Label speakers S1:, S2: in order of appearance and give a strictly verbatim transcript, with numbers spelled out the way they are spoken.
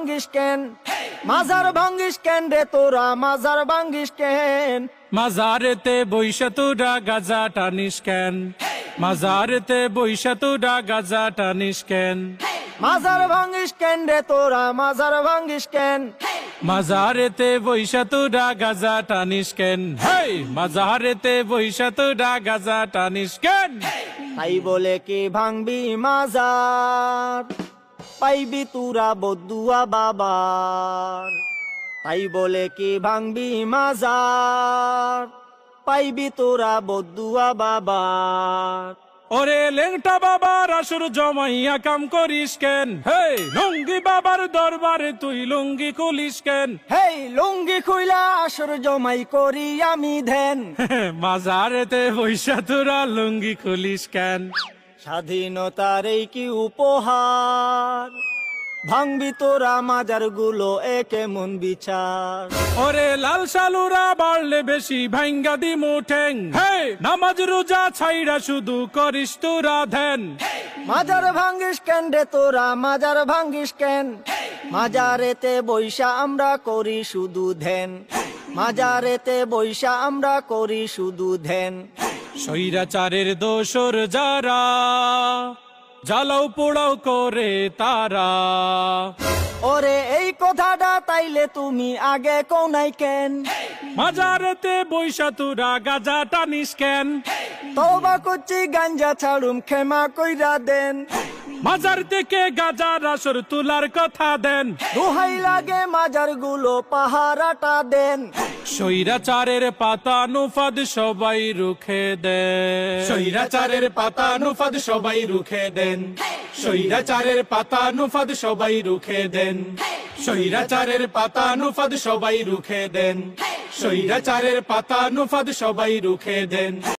S1: ভাঙ্গিস কেন মাজার ভাঙ্গিস কেন রে তোরা মাজার ভাঙ্গিস কেন
S2: মাজারেতে বইসা তোরা গাজা টানিস কেন মাজারেতে বইসা তোরা গাজা টানিস কেন
S1: মাজার ভাঙ্গিস কেন রে তোরা মাজার ভাঙ্গিস কেন
S2: মাজারেতে বইসা তোরা গাজা টানিস কেন হেই মাজারেতে বইসা তোরা গাজা টানিস কেন
S1: তাই বলে কি ভাঙবি মাজার পাইবি তুরা বদুয়া বাবার তাই বলে কি ভাঙবি মাজার পাইবি তোরা বদুয়া বাবার
S2: ওরে লেংটা বাবার আসর জমাইয়া কাম করিস কেন হেই লুঙ্গি বাবার দরবারে তুই লুঙ্গি খুলিস কেন
S1: হেই লুঙ্গি খুইলা আসর জমাই করি আমি ধ্যান
S2: মাজারেতে বইসা তোরা লুঙ্গি খুলিস কেন
S1: স্বাধীনতার এই কি উপহার ভাঙবি তোরা মাজার গুলো একে মন বিচার
S2: ওরে লাল সালুরা বাড়লে বেশি ভাঙ্গা দি মুঠেং হে নামাজ রোজা ছাইরা শুধু করিস তোরা ধ্যান
S1: মাজার ভাঙ্গিস কেন রে তোরা মাজার ভাঙ্গিস কেন মাজারেতে বৈশা আমরা করি শুধু ধ্যান মাজারেতে বৈশা আমরা করি শুধু ধ্যান
S2: স্বৈরাচারের দোসর যারা জ্বালাও পোড়াও করে তারা
S1: ওরে এই কথাটা তাইলে তুমি আগে কোনাই কেন
S2: মাজারেতে বৈশা তোরা গাজা টানিস কেন
S1: তওবা করছি গাঞ্জা ছাড়ুম ক্ষমা কইরা দেন
S2: মাজার থেকে গাজার আসর তোলার কথা দেন
S1: দোহাই লাগে মাজার গুলো পাহারাটা দেন
S2: স্বৈরাচারের পাতা নুফাদ সবাই রুখে দেন স্বৈরাচারের পাতা নুফাদ সবাই রুখে দেন স্বৈরাচারের পাতা নুফাদ সবাই রুখে দেন স্বৈরাচারের পাতা নুফাদ সবাই রুখে দেন স্বৈরাচারের পাতা নুফাদ সবাই রুখে দেন।